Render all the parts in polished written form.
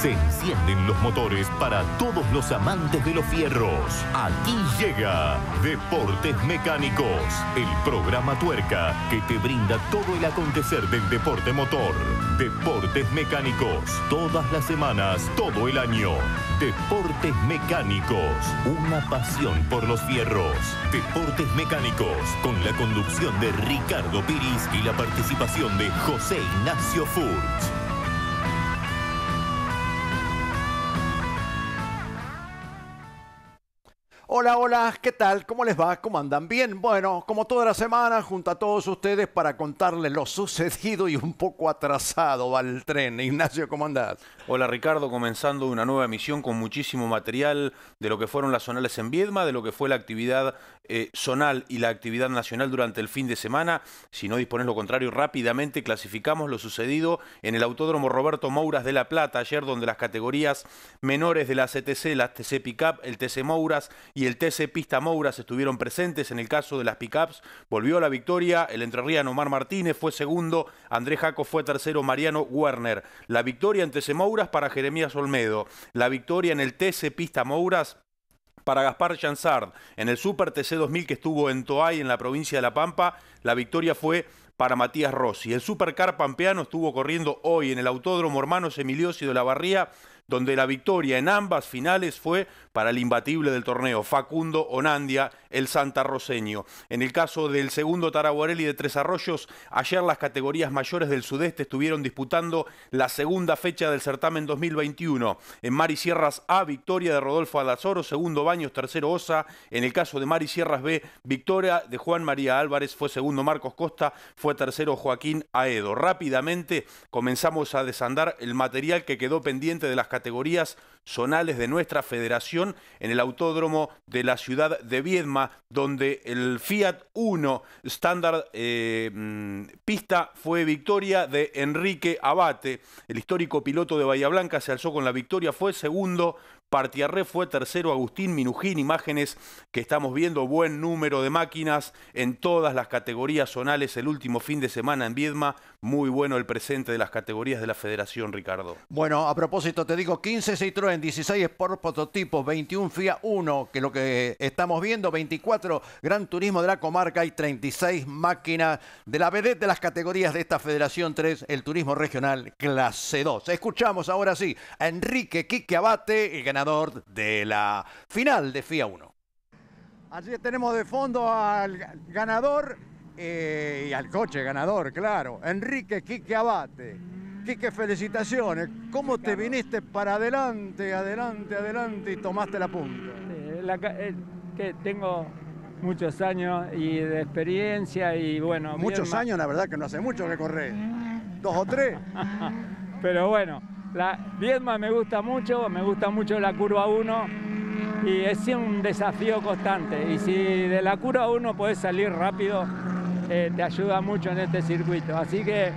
Se encienden los motores para todos los amantes de los fierros. Aquí llega Deportes Mecánicos, el programa tuerca que te brinda todo el acontecer del deporte motor. Deportes Mecánicos, todas las semanas, todo el año. Deportes Mecánicos, una pasión por los fierros. Deportes Mecánicos, con la conducción de Ricardo Piris y la participación de José Ignacio Furch. Hola, hola, ¿qué tal? ¿Cómo les va? ¿Cómo andan? Bien, bueno, como toda la semana, junto a todos ustedes para contarles lo sucedido y un poco atrasado va el tren. Ignacio, ¿cómo andás? Hola Ricardo, comenzando una nueva emisión con muchísimo material de lo que fueron las zonales en Viedma, de lo que fue la actividad zonal y la actividad nacional durante el fin de semana. Si no dispones lo contrario, rápidamente clasificamos lo sucedido en el Autódromo Roberto Mouras de La Plata, ayer, donde las categorías menores de la CTC, las TC Pickup, el TC Mouras y el TC Pista Mouras estuvieron presentes. En el caso de las Pickups, volvió a la victoria el entrerriano Omar Martínez, fue segundo, Andrés Jaco fue tercero, Mariano Werner. La victoria en TC Mouras para Jeremías Olmedo, la victoria en el TC Pista Mouras para Gaspar Chansard. En el Super TC 2000 que estuvo en Toay, en la provincia de La Pampa, la victoria fue para Matías Rossi. El Supercar pampeano estuvo corriendo hoy en el Autódromo Hermanos Emiliosi de la Barría, donde la victoria en ambas finales fue para el imbatible del torneo, Facundo Onandia, el santarroceño. En el caso del segundo Taraguarelli de Tres Arroyos, ayer las categorías mayores del sudeste estuvieron disputando la segunda fecha del certamen 2021. En Mari Sierras A, victoria de Rodolfo Aldazoro, segundo Baños, tercero Osa. En el caso de Mari Sierras B, victoria de Juan María Álvarez, fue segundo Marcos Costa, fue tercero Joaquín Aedo. Rápidamente comenzamos a desandar el material que quedó pendiente de las categorías zonales de nuestra federación en el autódromo de la ciudad de Viedma, donde el Fiat Uno estándar pista fue victoria de Enrique Abate. El histórico piloto de Bahía Blanca se alzó con la victoria, fue segundo. Partiarré fue tercero, Agustín Minujín. Imágenes que estamos viendo, buen número de máquinas en todas las categorías zonales el último fin de semana en Viedma. Muy bueno el presente de las categorías de la federación, Ricardo. Bueno, a propósito, te digo, 15 Citroën, 16 Sport prototipos, 21 Fiat Uno, que lo que estamos viendo, 24 Gran Turismo de la comarca y 36 máquinas de la vedette de las categorías de esta Federación 3, el Turismo Regional Clase 2. Escuchamos ahora sí a Enrique Quique Abate, el ganador de la final de Fiat Uno. Allí tenemos de fondo al ganador y al coche ganador, claro, Enrique Quique Abate. Quique, felicitaciones. ¿Cómo te viniste para adelante, adelante y tomaste la punta? Que tengo muchos años y de experiencia y bueno... Muchos años, la verdad que no hace mucho que corres. 2 o 3. Pero bueno, Viedma me gusta mucho la curva 1 y es un desafío constante. Y si de la curva 1 podés salir rápido, te ayuda mucho en este circuito. Así que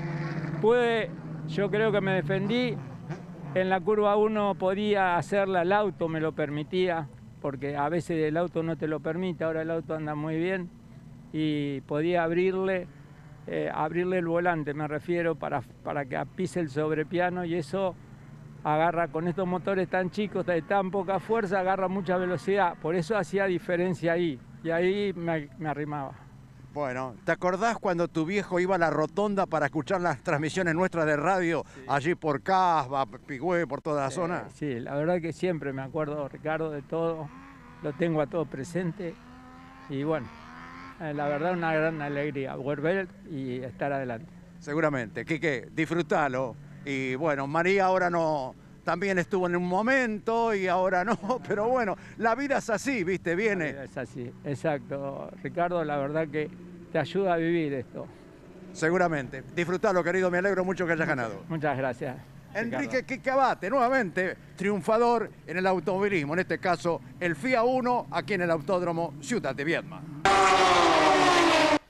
yo creo que me defendí. En la curva 1 podía hacerla, el auto me lo permitía, porque a veces el auto no te lo permite, ahora el auto anda muy bien y podía abrirle el volante, me refiero, para que pise el sobrepiano, y eso agarra con estos motores tan chicos, de tan poca fuerza, agarra mucha velocidad. Por eso hacía diferencia ahí, y ahí me arrimaba. Bueno, ¿te acordás cuando tu viejo iba a la rotonda para escuchar las transmisiones nuestras de radio, sí, allí por Casba, Pigüé, por toda la zona? Sí, la verdad que siempre me acuerdo, Ricardo, de todo, lo tengo a todo presente y bueno, la verdad una gran alegría volver y estar adelante. Seguramente, Quique, disfrútalo. Y bueno, María ahora no, también estuvo en un momento y ahora no, pero bueno, la vida es así, ¿viste? Viene. La vida es así, exacto. Ricardo, la verdad que te ayuda a vivir esto. Seguramente. Disfrutalo, querido, me alegro mucho que hayas ganado. Muchas gracias. Enrique Quique Abate, nuevamente triunfador en el automovilismo, en este caso el Fiat Uno, aquí en el Autódromo Ciudad de Viedma.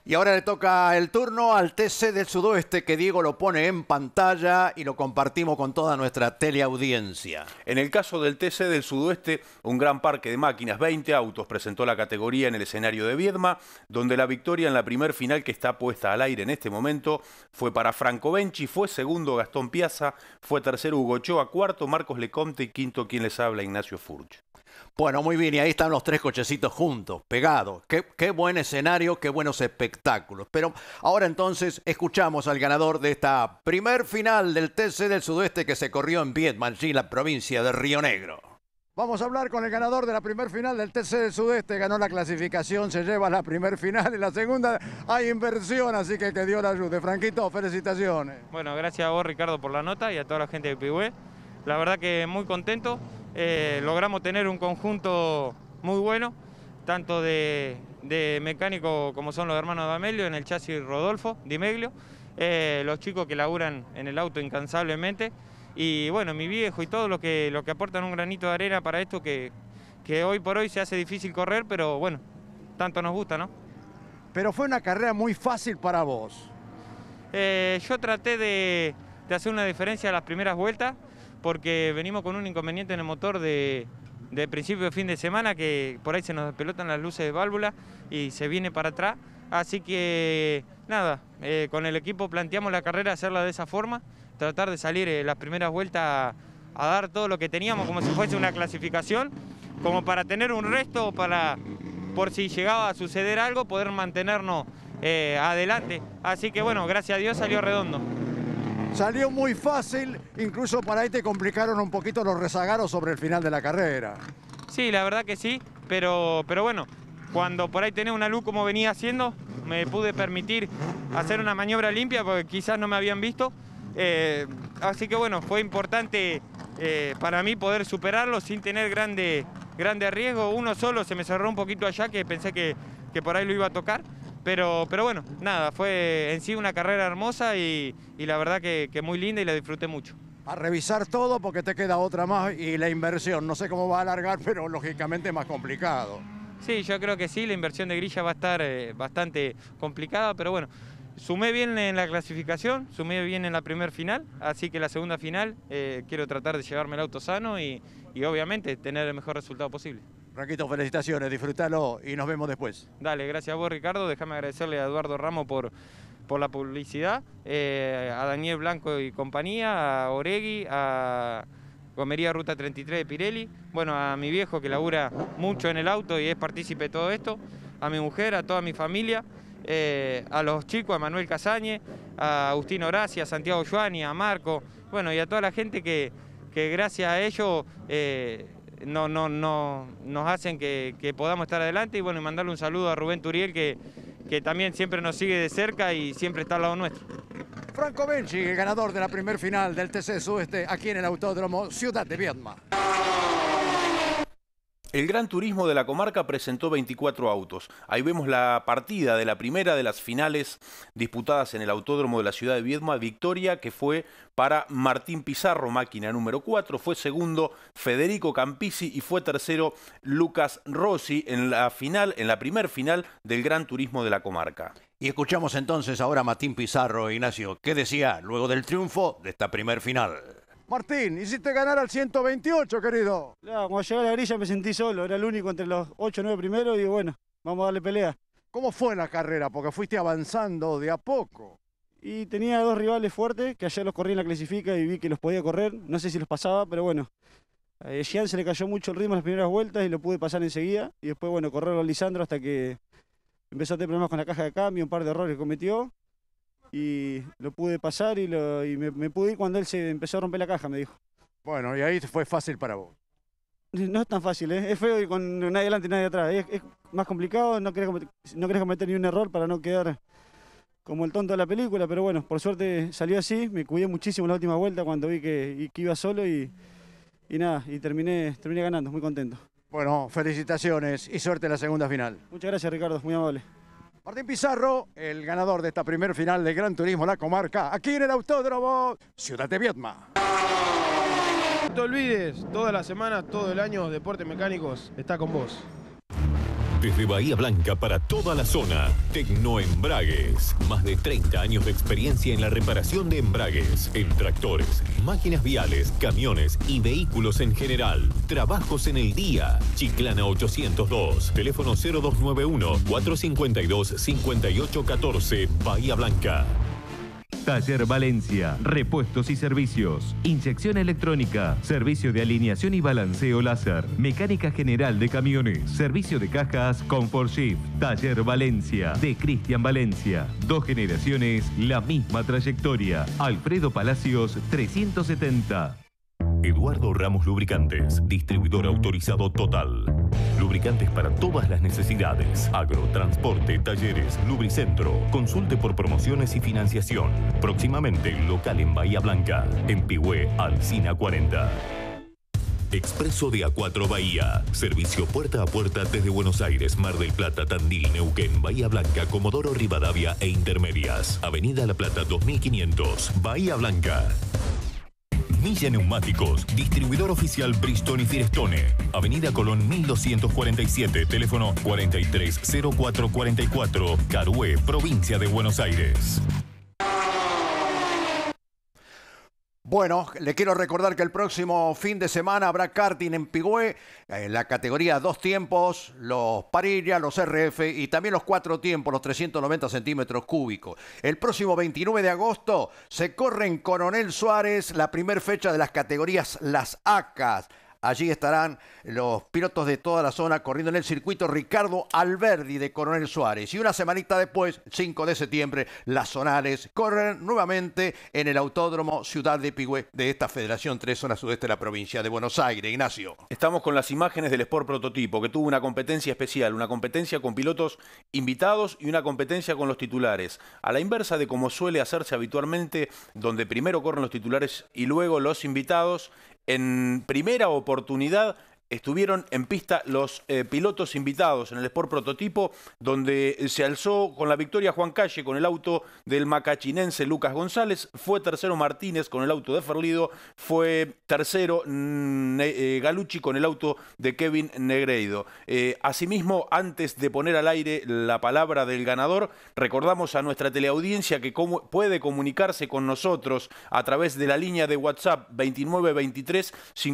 Y ahora le toca el turno al TC del Sudoeste, que Diego lo pone en pantalla y lo compartimos con toda nuestra teleaudiencia. En el caso del TC del Sudoeste, un gran parque de máquinas, 20 autos, presentó la categoría en el escenario de Viedma, donde la victoria en la primer final, que está puesta al aire en este momento, fue para Franco Benchi, fue segundo Gastón Piazza, fue tercero Hugo Ochoa, cuarto Marcos Lecomte y quinto quien les habla, Ignacio Furch. Bueno, muy bien, y ahí están los tres cochecitos juntos, pegados. Qué buen escenario, qué buenos espectáculos. Pero ahora entonces escuchamos al ganador de esta primer final del TC del Sudoeste que se corrió en Viedma, allí en la provincia de Río Negro. Vamos a hablar con el ganador de la primer final del TC del Sudeste. Ganó la clasificación, se lleva la primer final. En la segunda hay inversión, así que Dios la ayude. Franquito, felicitaciones. Bueno, gracias a vos, Ricardo, por la nota y a toda la gente de Pigüé. La verdad que muy contento. Logramos tener un conjunto muy bueno, tanto de mecánico como son los hermanos de Amelio, en el chasis Rodolfo Di Meglio, los chicos que laburan en el auto incansablemente. Y bueno, mi viejo y todo lo que aportan un granito de arena para esto que hoy por hoy se hace difícil correr, pero bueno, tanto nos gusta, ¿no? Pero fue una carrera muy fácil para vos. Yo traté de hacer una diferencia a las primeras vueltas, porque venimos con un inconveniente en el motor de principio de fin de semana, que por ahí se nos despelotan las luces de válvula y se viene para atrás. Así que nada, con el equipo planteamos la carrera, hacerla de esa forma, tratar de salir las primeras vueltas a dar todo lo que teníamos como si fuese una clasificación, como para tener un resto, por si llegaba a suceder algo, poder mantenernos adelante. Así que bueno, gracias a Dios salió redondo. Salió muy fácil, incluso por ahí te complicaron un poquito los rezagados sobre el final de la carrera. Sí, la verdad que sí, pero bueno, cuando por ahí tenés una luz como venía haciendo, me pude permitir hacer una maniobra limpia porque quizás no me habían visto. Así que bueno, fue importante para mí poder superarlo sin tener grande riesgo. Uno solo se me cerró un poquito allá, que pensé que por ahí lo iba a tocar. Pero bueno, nada, fue en sí una carrera hermosa y la verdad que muy linda y la disfruté mucho. A revisar todo porque te queda otra más y la inversión, no sé cómo va a alargar, pero lógicamente más complicado. Sí, yo creo que sí, la inversión de grilla va a estar bastante complicada, pero bueno, sumé bien en la clasificación, sumé bien en la primer final, así que la segunda final quiero tratar de llevarme el auto sano y obviamente tener el mejor resultado posible. Franquito, felicitaciones, disfrútalo y nos vemos después. Dale, gracias a vos, Ricardo. Déjame agradecerle a Eduardo Ramos por la publicidad, a Daniel Blanco y compañía, a Oregui, a Gomería Ruta 33 de Pirelli, bueno, a mi viejo que labura mucho en el auto y es partícipe de todo esto, a mi mujer, a toda mi familia, a los chicos, a Manuel Casañe, a Agustín Horacia, a Santiago Joani, a Marco, bueno, y a toda la gente que gracias a ellos nos hacen que podamos estar adelante y bueno, y mandarle un saludo a Rubén Turiel que también siempre nos sigue de cerca y siempre está al lado nuestro. Franco Benchi, el ganador de la primer final del TC Sudeste aquí en el Autódromo Ciudad de Viedma. El Gran Turismo de la comarca presentó 24 autos. Ahí vemos la partida de la primera de las finales disputadas en el Autódromo de la ciudad de Viedma. Victoria que fue para Martín Pizarro, máquina número 4. Fue segundo Federico Campisi y fue tercero Lucas Rossi en la primer final del Gran Turismo de la comarca. Y escuchamos entonces ahora a Martín Pizarro, Ignacio. ¿Qué decía luego del triunfo de esta primer final? Martín, hiciste ganar al 128, querido. Claro, cuando llegué a la grilla me sentí solo, era el único entre los 8 o 9 primeros y bueno, vamos a darle pelea. ¿Cómo fue la carrera? Porque fuiste avanzando de a poco. Y tenía dos rivales fuertes, que ayer los corrí en la clasifica y vi que los podía correr, no sé si los pasaba, pero bueno. A Gian se le cayó mucho el ritmo en las primeras vueltas y lo pude pasar enseguida. Y después, bueno, correrlo a Lisandro hasta que empezó a tener problemas con la caja de cambio, un par de errores que cometió. Y lo pude pasar y me pude ir cuando él se empezó a romper la caja, me dijo. Bueno, y ahí fue fácil para vos. No es tan fácil, ¿eh? Es feo ir con nadie adelante y nadie atrás. Es más complicado, no querés cometer ni un error para no quedar como el tonto de la película, pero bueno, por suerte salió así, me cuidé muchísimo en la última vuelta cuando vi que iba solo y nada, y terminé ganando, muy contento. Bueno, felicitaciones y suerte en la segunda final. Muchas gracias, Ricardo, muy amable. Martín Pizarro, el ganador de esta primer final del Gran Turismo La Comarca, aquí en el Autódromo Ciudad de Viedma. No te olvides, toda la semana, todo el año, Deportes Mecánicos está con vos. Desde Bahía Blanca para toda la zona, Tecnoembragues. Más de 30 años de experiencia en la reparación de embragues, en tractores, máquinas viales, camiones y vehículos en general. Trabajos en el día. Chiclana 802, teléfono 0291-452-5814, Bahía Blanca. Taller Valencia, repuestos y servicios, inyección electrónica, servicio de alineación y balanceo láser, mecánica general de camiones, servicio de cajas Comfort Shift. Taller Valencia, de Cristian Valencia. 2 generaciones, la misma trayectoria. Alfredo Palacios, 370. Eduardo Ramos Lubricantes, distribuidor autorizado Total. Lubricantes para todas las necesidades. Agro, transporte, talleres, lubricentro. Consulte por promociones y financiación. Próximamente local en Bahía Blanca. En Pigüé, Alsina 40. Expreso de A4 Bahía. Servicio puerta a puerta desde Buenos Aires, Mar del Plata, Tandil, Neuquén, Bahía Blanca, Comodoro Rivadavia e Intermedias. Avenida La Plata 2500, Bahía Blanca. Milla Neumáticos, distribuidor oficial Bridgestone y Firestone. Avenida Colón 1247, teléfono 430444, Carué, provincia de Buenos Aires. Bueno, le quiero recordar que el próximo fin de semana habrá karting en Pigüé, en la categoría 2 tiempos, los Parilla, los RF y también los 4 tiempos, los 390 centímetros cúbicos. El próximo 29 de agosto se corre en Coronel Suárez la primera fecha de las categorías Las ACAS. Allí estarán los pilotos de toda la zona corriendo en el circuito Ricardo Alberdi de Coronel Suárez. Y una semanita después, 5 de septiembre, las zonales corren nuevamente en el Autódromo Ciudad de Pigüé de esta Federación 3 Zona Sudeste de la provincia de Buenos Aires. Ignacio. Estamos con las imágenes del Sport Prototipo, que tuvo una competencia especial, una competencia con pilotos invitados y una competencia con los titulares. A la inversa de como suele hacerse habitualmente, donde primero corren los titulares y luego los invitados. En primera oportunidad estuvieron en pista los pilotos invitados en el Sport Prototipo, donde se alzó con la victoria Juan Calle con el auto del macachinense Lucas González, fue tercero Martínez con el auto de Ferlido, fue tercero Galucci con el auto de Kevin Negreido. Asimismo, antes de poner al aire la palabra del ganador, recordamos a nuestra teleaudiencia que puede comunicarse con nosotros a través de la línea de WhatsApp 2923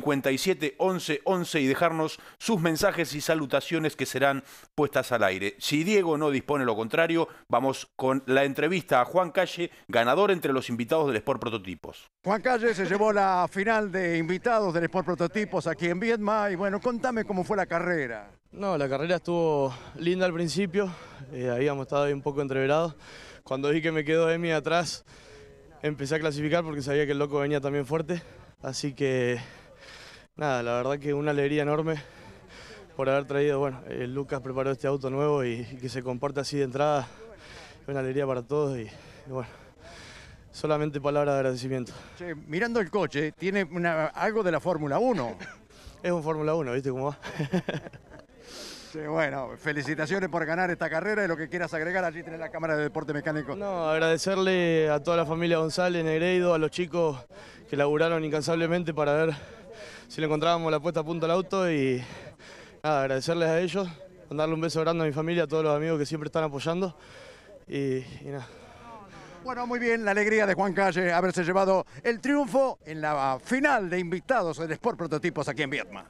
57 11 11 y dejarnos sus mensajes y salutaciones que serán puestas al aire. Si Diego no dispone lo contrario, vamos con la entrevista a Juan Calle, ganador entre los invitados del Sport Prototipos. Juan Calle se llevó la final de invitados del Sport Prototipos aquí en Viedma y bueno, contame cómo fue la carrera. No, la carrera estuvo linda al principio, habíamos estado ahí un poco entreverados. Cuando vi que me quedó Emi atrás, empecé a clasificar porque sabía que el loco venía también fuerte, así que nada, la verdad que una alegría enorme por haber traído, bueno, Lucas preparó este auto nuevo y que se comporte así de entrada, es una alegría para todos y bueno, solamente palabras de agradecimiento. Che, mirando el coche, tiene algo de la Fórmula 1. Es un Fórmula 1, ¿viste cómo va? Sí, bueno, felicitaciones por ganar esta carrera y lo que quieras agregar, allí tenés la Cámara de Deporte Mecánico. No, agradecerle a toda la familia González, Negreido, a los chicos que laburaron incansablemente para ver si le encontrábamos la puesta a punto al auto y nada, agradecerles a ellos, mandarle un beso grande a mi familia, a todos los amigos que siempre están apoyando y nada. Bueno, muy bien, la alegría de Juan Calle haberse llevado el triunfo en la final de invitados del Sport Prototipos aquí en Viedma.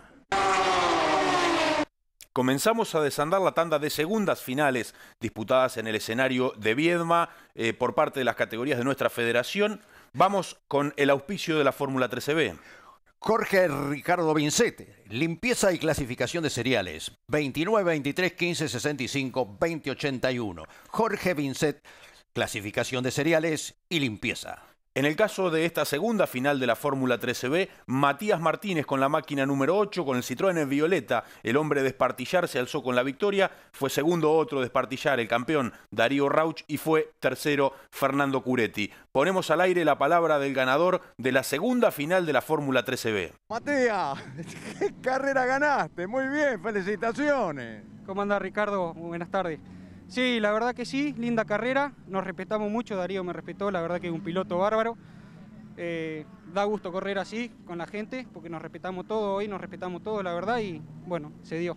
Comenzamos a desandar la tanda de segundas finales disputadas en el escenario de Viedma por parte de las categorías de nuestra federación. Vamos con el auspicio de la Fórmula 13B. Jorge Ricardo Vincete, limpieza y clasificación de cereales, 29 23 15 65 20 81. Jorge Vincete, clasificación de cereales y limpieza. En el caso de esta segunda final de la Fórmula 13B, Matías Martínez con la máquina número 8, con el Citroën en violeta, el hombre de Espartillar se alzó con la victoria, fue segundo otro de Espartillar, el campeón Darío Rauch, y fue tercero Fernando Curetti. Ponemos al aire la palabra del ganador de la segunda final de la Fórmula 13B. Matías, ¿qué carrera ganaste? Muy bien, felicitaciones. ¿Cómo anda Ricardo? Muy buenas tardes. Sí, la verdad que sí, linda carrera, nos respetamos mucho, Darío me respetó, la verdad que es un piloto bárbaro. Da gusto correr así con la gente, porque nos respetamos todo hoy, nos respetamos todo, la verdad, y bueno, se dio.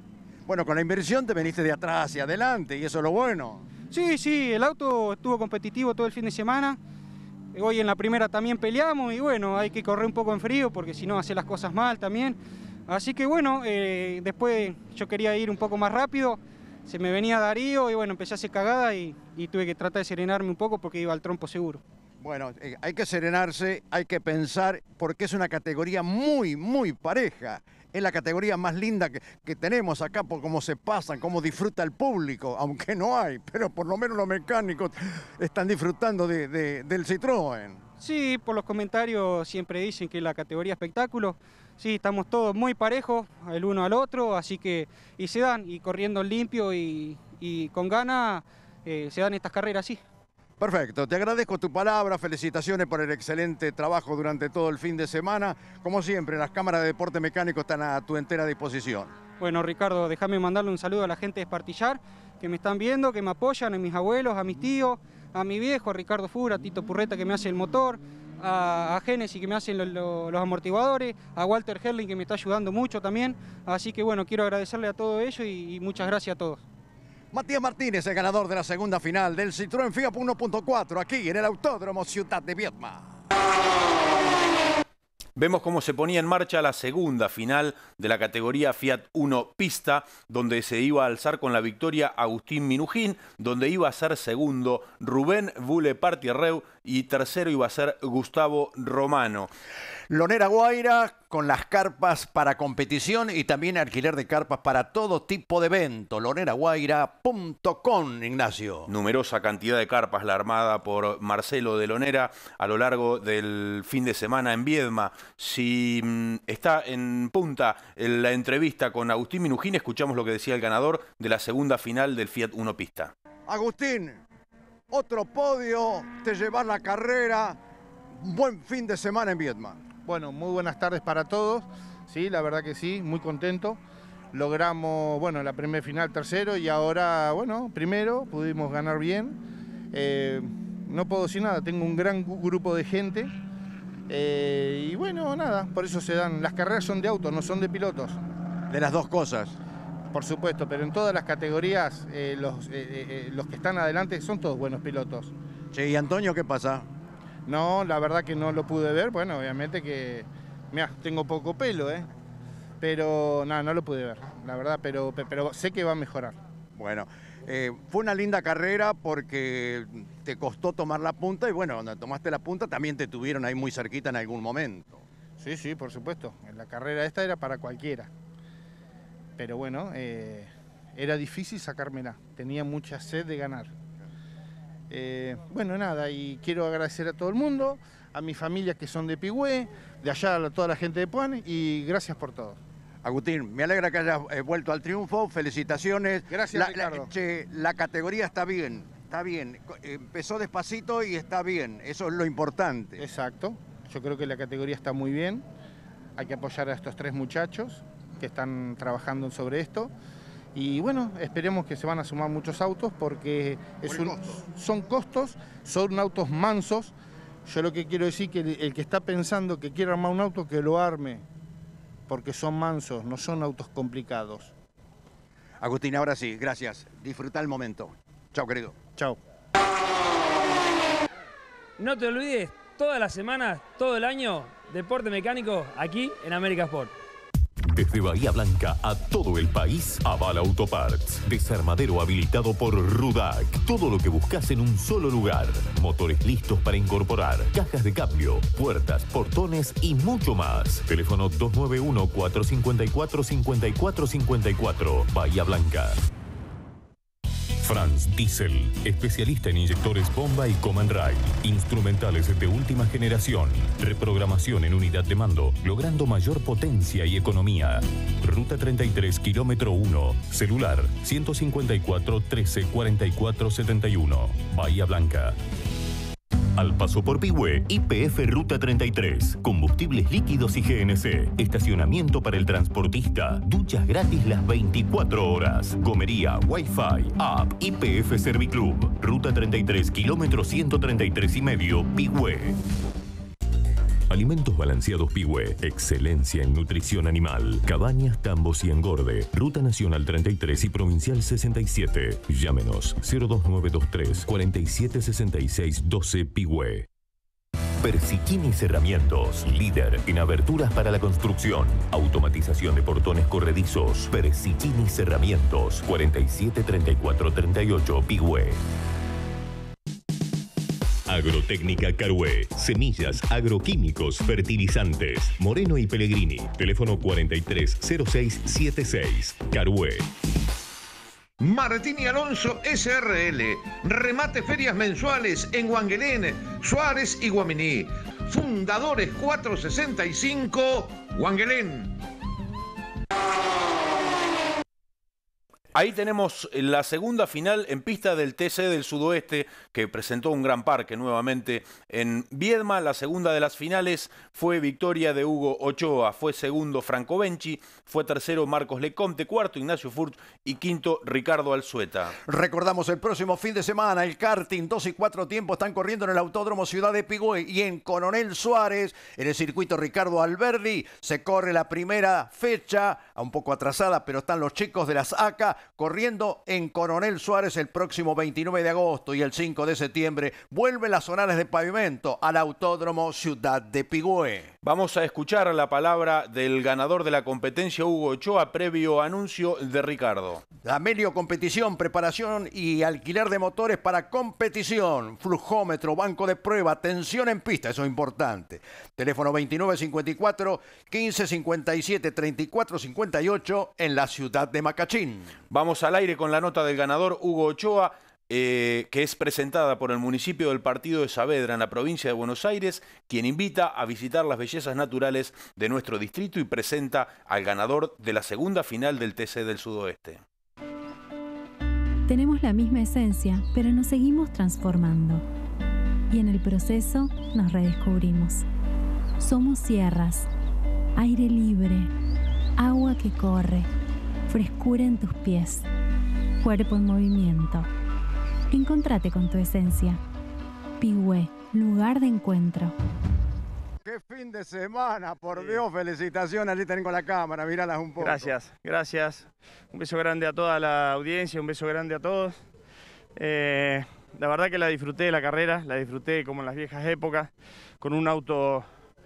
Bueno, con la inversión te veniste de atrás hacia adelante y eso es lo bueno. Sí, el auto estuvo competitivo todo el fin de semana. Hoy en la primera también peleamos y bueno, hay que correr un poco en frío porque si no hace las cosas mal también. Así que bueno, después yo quería ir un poco más rápido, se me venía Darío y bueno, empecé a hacer cagada y tuve que tratar de serenarme un poco porque iba al trompo seguro. Bueno, hay que serenarse, hay que pensar porque es una categoría muy, muy pareja. Es la categoría más linda que tenemos acá por cómo se pasan, cómo disfruta el público, aunque no hay, pero por lo menos los mecánicos están disfrutando del Citroën. Sí, por los comentarios siempre dicen que es la categoría espectáculo. Sí, estamos todos muy parejos, el uno al otro, así que y se dan, y corriendo limpio y con ganas se dan estas carreras, sí. Perfecto, te agradezco tu palabra, felicitaciones por el excelente trabajo durante todo el fin de semana. Como siempre, las cámaras de deporte mecánico están a tu entera disposición. Bueno, Ricardo, déjame mandarle un saludo a la gente de Espartillar, que me están viendo, que me apoyan, a mis abuelos, a mis tíos, a mi viejo, a Ricardo Fura, a Tito Purreta, que me hace el motor, a Génesis, que me hacen los amortiguadores, a Walter Herling, que me está ayudando mucho también. Así que bueno, quiero agradecerle a todo ello y muchas gracias a todos. Matías Martínez, el ganador de la segunda final del Citroën FIAP 1.4, aquí en el Autódromo Ciudad de Viedma. Vemos cómo se ponía en marcha la segunda final de la categoría Fiat 1 Pista, donde se iba a alzar con la victoria Agustín Minujín, donde iba a ser segundo Rubén Bule Partierreu y tercero iba a ser Gustavo Romano. Lonera Guaira con las carpas para competición y también alquiler de carpas para todo tipo de evento. LoneraGuaira.com, Ignacio. Numerosa cantidad de carpas la armada por Marcelo de Lonera a lo largo del fin de semana en Viedma. Si está en punta la entrevista con Agustín Minujín, escuchamos lo que decía el ganador de la segunda final del Fiat 1 Pista. Agustín, otro podio, te llevas la carrera. Buen fin de semana en Viedma. Bueno, muy buenas tardes para todos. Sí, la verdad que sí, muy contento. Logramos, bueno, la primera final tercero y ahora, bueno, primero, pudimos ganar bien. No puedo decir nada, tengo un gran grupo de gente. Y bueno, nada, por eso se dan. Las carreras son de autos, no son de pilotos. De las dos cosas. Por supuesto, pero en todas las categorías los que están adelante son todos buenos pilotos. Che, ¿y Antonio qué pasa? No, la verdad que no lo pude ver. Bueno, obviamente que, mira, tengo poco pelo, pero nada, no lo pude ver, la verdad, pero sé que va a mejorar. Bueno, fue una linda carrera porque te costó tomar la punta y bueno, cuando tomaste la punta también te tuvieron ahí muy cerquita en algún momento. Sí, por supuesto. La carrera esta era para cualquiera. Pero bueno, era difícil sacármela. Tenía mucha sed de ganar. Bueno, nada, y quiero agradecer a todo el mundo, a mi familia que son de Pigüé, de allá a toda la gente de Puan, y gracias por todo. Agustín, me alegra que hayas vuelto al triunfo, felicitaciones. Gracias, Ricardo. La categoría está bien, empezó despacito y está bien, eso es lo importante. Exacto, yo creo que la categoría está muy bien, hay que apoyar a estos tres muchachos que están trabajando sobre esto. Y bueno, esperemos que se van a sumar muchos autos porque son costos, son autos mansos. Yo lo que quiero decir que el que está pensando que quiere armar un auto, que lo arme, porque son mansos, no son autos complicados. Agustín, ahora sí, gracias. Disfruta el momento. Chao, querido. Chao. No te olvides, todas las semanas, todo el año, deporte mecánico aquí en América Sport. Desde Bahía Blanca a todo el país, Aval Autoparts. Desarmadero habilitado por Rudac. Todo lo que buscas en un solo lugar. Motores listos para incorporar, cajas de cambio, puertas, portones y mucho más. Teléfono 291-454-5454. Bahía Blanca. Franz Diesel, especialista en inyectores bomba y Command Rail, instrumentales de última generación, reprogramación en unidad de mando, logrando mayor potencia y economía. Ruta 33, kilómetro 1, celular 154 13 44 71, Bahía Blanca. Al paso por Pigüé, YPF Ruta 33, combustibles líquidos y GNC, estacionamiento para el transportista, duchas gratis las 24 horas, comería, Wi-Fi, app, YPF Serviclub, Ruta 33, kilómetro 133 y medio, Pigüé. Alimentos balanceados Pigüé. Excelencia en nutrición animal. Cabañas, tambos y engorde. Ruta Nacional 33 y Provincial 67. Llámenos 02923 4766 12 Pigüé. Persichini Cerramientos, líder en aberturas para la construcción, automatización de portones corredizos. Persichini Cerramientos, 473438 Pigüé. Agrotécnica Carué, semillas, agroquímicos, fertilizantes. Moreno y Pellegrini, teléfono 430676. Carué. Martín y Alonso SRL. Remate ferias mensuales en Huanguelén, Suárez y Guaminí. Fundadores 465, Huanguelén. Ahí tenemos la segunda final en pista del TC del Sudoeste, que presentó un gran parque nuevamente en Viedma. La segunda de las finales fue victoria de Hugo Ochoa, fue segundo Franco Benchi, fue tercero Marcos Lecomte, cuarto Ignacio Furch y quinto Ricardo Alzueta. Recordamos el próximo fin de semana, el karting 2 y 4 tiempos están corriendo en el Autódromo Ciudad de Pigüé y en Coronel Suárez, en el circuito Ricardo Alberdi, se corre la primera fecha, un poco atrasada, pero están los chicos de las ACA corriendo en Coronel Suárez el próximo 29 de agosto y el 5 de septiembre vuelven las zonales de pavimento al Autódromo Ciudad de Pigüé. Vamos a escuchar la palabra del ganador de la competencia, Hugo Ochoa, previo anuncio de Ricardo. Amelio Competición, preparación y alquiler de motores para competición, flujómetro, banco de prueba, tensión en pista, eso es importante. Teléfono 2954 1557 3458 en la ciudad de Macachín. Vamos al aire con la nota del ganador, Hugo Ochoa, que es presentada por el municipio del Partido de Saavedra en la provincia de Buenos Aires, quien invita a visitar las bellezas naturales de nuestro distrito y presenta al ganador de la segunda final del TC del Sudoeste. Tenemos la misma esencia, pero nos seguimos transformando. Y en el proceso nos redescubrimos. Somos sierras, aire libre, agua que corre, frescura en tus pies, cuerpo en movimiento. Encontrate con tu esencia. Pigüé, lugar de encuentro. ¡Qué fin de semana! Por Dios, felicitaciones. Ahí tengo la cámara, míralas un poco. Gracias, gracias. Un beso grande a toda la audiencia, un beso grande a todos. La verdad que la disfruté la carrera, la disfruté como en las viejas épocas, con un auto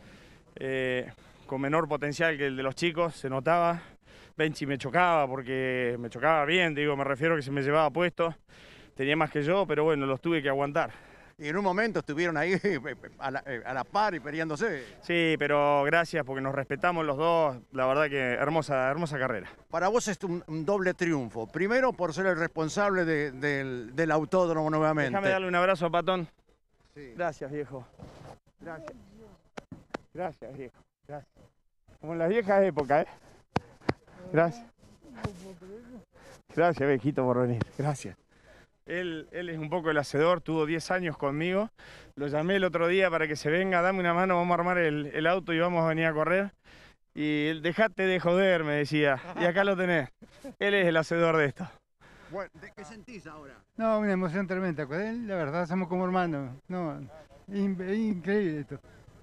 con menor potencial que el de los chicos, se notaba. Benchi me chocaba porque me chocaba bien, digo, me refiero a que se me llevaba puesto. Tenía más que yo, pero bueno, los tuve que aguantar. Y en un momento estuvieron ahí a la par y peleándose. Sí, pero gracias porque nos respetamos los dos. La verdad que hermosa, hermosa carrera. Para vos es un doble triunfo. Primero por ser el responsable del autódromo nuevamente. Déjame darle un abrazo a Patón. Sí. Gracias, viejo. Gracias. Gracias, viejo. Gracias. Como en las viejas épocas, ¿eh? Gracias. Gracias, viejito, por venir. Gracias. Él es un poco el hacedor, tuvo 10 años conmigo. Lo llamé el otro día para que se venga, dame una mano, vamos a armar el auto y vamos a venir a correr. Y él, dejate de joder, me decía. Y acá lo tenés. Él es el hacedor de esto. Bueno, ¿qué sentís ahora? No, una emoción tremenda. Con él, la verdad, somos como hermanos. No, es increíble esto.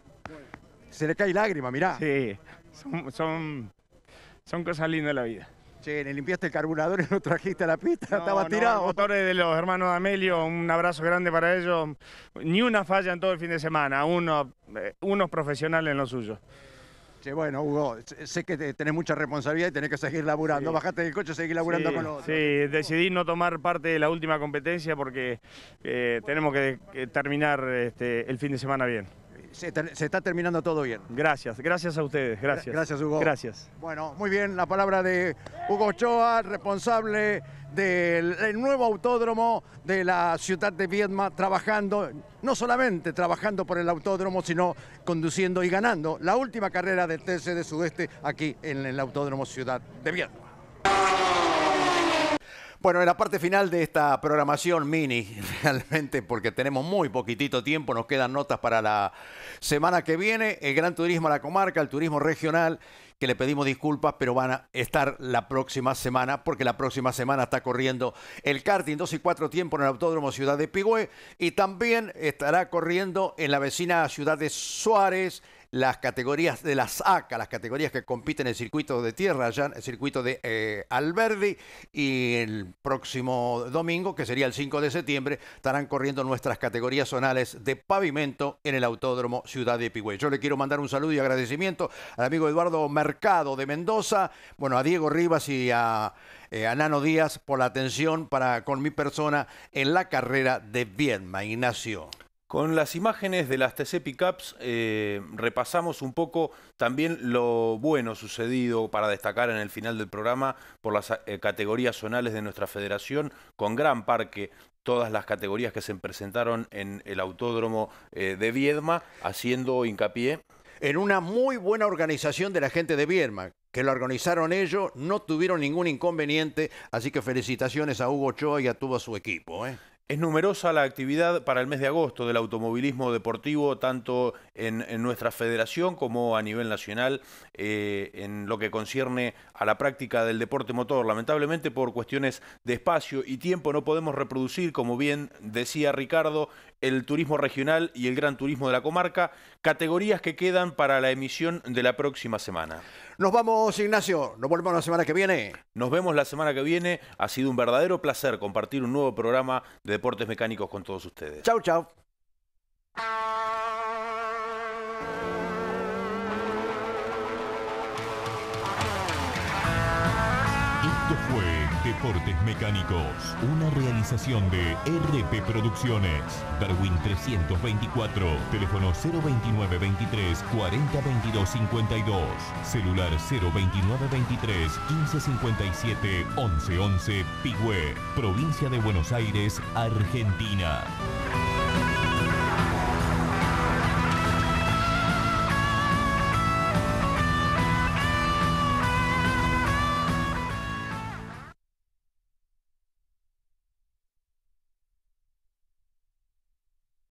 Se le cae lágrima, mirá. Sí, son cosas lindas de la vida. Che, le limpiaste el carburador y lo trajiste a la pista, estaba tirado. Los motores de los hermanos de Amelio, un abrazo grande para ellos. Ni una falla en todo el fin de semana, unos profesionales en lo suyo. Che, bueno, Hugo, sé que tenés mucha responsabilidad y tenés que seguir laburando. Sí. Bajate del coche y seguir laburando con los... Sí, decidí no tomar parte de la última competencia porque tenemos que terminar el fin de semana bien. Se está terminando todo bien. Gracias a ustedes, gracias. Gracias, Hugo. Gracias. Bueno, muy bien, la palabra de Hugo Ochoa, responsable del nuevo autódromo de la ciudad de Viedma, trabajando, no solamente trabajando por el autódromo, sino conduciendo y ganando la última carrera del TC de Sudeste aquí en el Autódromo Ciudad de Viedma. Bueno, en la parte final de esta programación mini, realmente porque tenemos muy poquitito tiempo, nos quedan notas para la semana que viene, el Gran Turismo a la comarca, el turismo regional, que le pedimos disculpas, pero van a estar la próxima semana, porque la próxima semana está corriendo el karting 2 y 4 tiempos en el Autódromo Ciudad de Pigüé, y también estará corriendo en la vecina ciudad de Suárez, las categorías de las ACA, las categorías que compiten en el circuito de tierra, allá en el circuito de Alberdi, y el próximo domingo, que sería el 5 de septiembre, estarán corriendo nuestras categorías zonales de pavimento en el Autódromo Ciudad de Pigüé. Yo le quiero mandar un saludo y agradecimiento al amigo Eduardo Mercado de Mendoza, bueno, a Diego Rivas y a Nano Díaz por la atención con mi persona en la carrera de Viedma. Ignacio. Con las imágenes de las TC Pickups repasamos un poco también lo bueno sucedido para destacar en el final del programa por las categorías zonales de nuestra federación, con gran parque, todas las categorías que se presentaron en el Autódromo de Viedma, haciendo hincapié en una muy buena organización de la gente de Viedma, que lo organizaron ellos, no tuvieron ningún inconveniente, así que felicitaciones a Hugo Ochoa y a todo su equipo. Es numerosa la actividad para el mes de agosto del automovilismo deportivo, tanto en nuestra federación como a nivel nacional, en lo que concierne a la práctica del deporte motor. Lamentablemente, por cuestiones de espacio y tiempo, no podemos reproducir, como bien decía Ricardo, el turismo regional y el gran turismo de la comarca, categorías que quedan para la emisión de la próxima semana. Nos vamos, Ignacio. Nos volvemos la semana que viene. Nos vemos la semana que viene. Ha sido un verdadero placer compartir un nuevo programa de deportes mecánicos con todos ustedes. Chau, chau. Esto fue Deportes Mecánicos, una realización de RP Producciones. Darwin 324, teléfono 02923 40 22 52, celular 02923 1557 1111, Pigüé, provincia de Buenos Aires, Argentina.